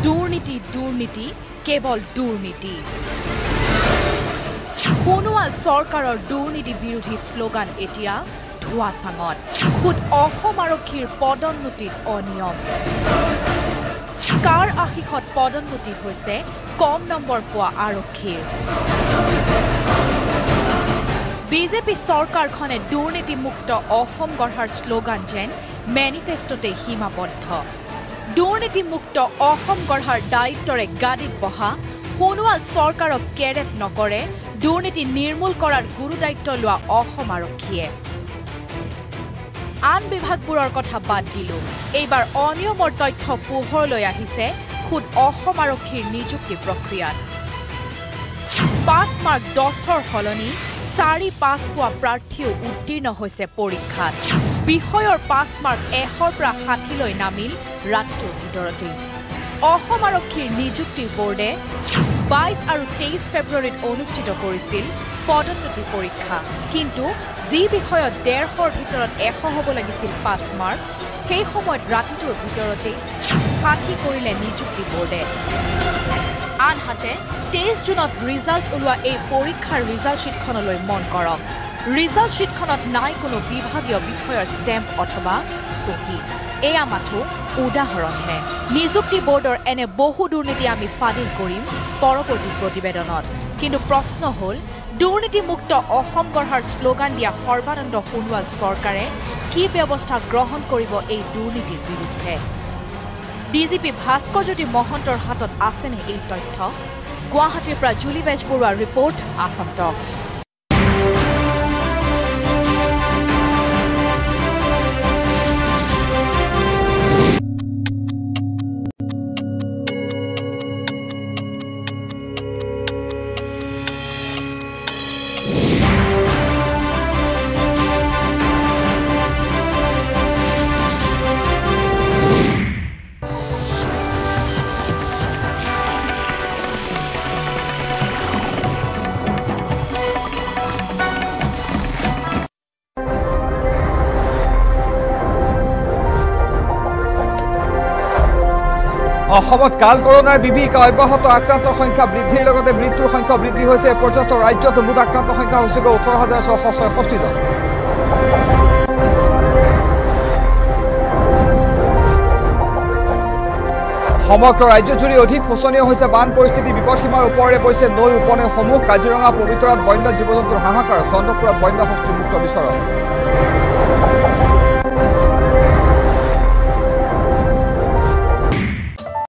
দুৰ্নীতি দুৰ্নীতি কেৱল দুৰ্নীতি সোণোৱাল চৰকাৰৰ দুৰ্নীতি বিৰোধী শ্লোগান এতিয়া ধোঁৱাচাঙত খুদ অসম আৰক্ষীৰ পদোন্নতিত অনিয়ম কাৰ আশীষত পদোন্নতি হৈছে কম নম্বৰ পোৱা আৰক্ষীৰ বিজেপি চৰকাৰখনে দুৰ্নীতিমুক্ত অসম গঢ়াৰ শ্লোগান যেন মেনিফেষ্টতে সীমাবদ্ধ দুৰ্নীতিমুক্ত অসম গঢ়াৰ দায়িত্বৰে গাদীত বহা সোণোৱাল চৰকাৰক কেৰেপ নকৰে দুৰ্নীতি নিৰ্মূল কৰাৰ গুৰু দায়িত্ব লোৱা অসম আৰক্ষীয়ে আন বিভাগবোৰৰ কথা বাদ দিলো এইবাৰ অনিয়মৰ তথ্য পোহৰলৈ আহিছে খুদ অসম আৰক্ষীৰ নিযুক্তি প্ৰক্ৰিয়াত 5 মাৰ্ক 10ৰ হলনি 4-5 পোৱা প্ৰাৰ্থীও উত্তীৰ্ণ হৈছে পৰীক্ষাত বিষয়ৰ 5 মাৰ্ক 100ৰ পৰা 60লৈ নামিল ৰাতিটোৰ ভিতৰতে অসম আৰক্ষীৰ নিযুক্তি বোৰ্ডে 22 আৰু 23 ফেব্ৰুৱাৰীত অনুষ্ঠিত কৰিছিল পদোন্নতি পৰীক্ষা কিন্তু যি বিষয়ত 150ৰ ভিতৰত 100 হ'ব লাগিছিল 5 মাৰ্ক সেই সময়ত ৰাতিটোৰ ভিতৰতে 60 কৰিলে নিযুক্তি বোৰ্ডে আনহাতে 23 জুনত ৰিজাল্ট ওলোৱা এই পৰীক্ষাৰ ৰিজাল্ট শীটখনলৈ মন কৰক ৰিজাল্ট শীটখনত নাই কোনো বিভাগীয় বিষয়ৰ ষ্টেম্প অথবা চহী এয়া মাথো উদাহৰণহে নিযুক্তি বোৰ্ডৰ এনে বহু দুৰ্নীতি আমি ফাদিল কৰিম পৰৱৰ্তী প্ৰতিবেদনত কিন্তু প্ৰশ্ন হ'ল দুৰ্নীতিমুক্ত অসম গঢ়াৰ শ্লোগান দিয়া সৰ্বানন্দ সোণোৱাল চৰকাৰে কি ব্যৱস্থা গ্ৰহণ কৰিব এই দুৰ্নীতিৰ বিৰুদ্ধে ডিজিপি ভাস্কৰজ্যোতি মহন্তৰ হাতত আছেনে এই তথ্য গুৱাহাটীৰ পৰা জুলি বেজবৰুৱাৰ ৰিপৰ্ট আসাম টক্স অসমত কাল কৰোনাৰ বিভীষিকা অব্যাহত আক্ৰান্তৰ সংখ্যা বৃদ্ধিৰ লগতে মৃত্যুৰ সংখ্যা বৃদ্ধি হৈছে পৰ্যন্ত ৰাজ্যত মুঠ আক্ৰান্ত সংখ্যা হৈছে 18,666 জন সমগ্ৰ ৰাজ্যজুৰি অধিক শোচনীয় হৈছে বান পৰিস্থিতি বিপদসীমাৰ ওপৰেৰে পৰিছে নৈ উপনৈসমূহ কাজিৰঙা পবিতৰাত বন্য জীৱ-জন্তুৰ হাহাকাৰ চন্দ্ৰপুৰত বন্য হস্তীমুক্ত বিচৰণ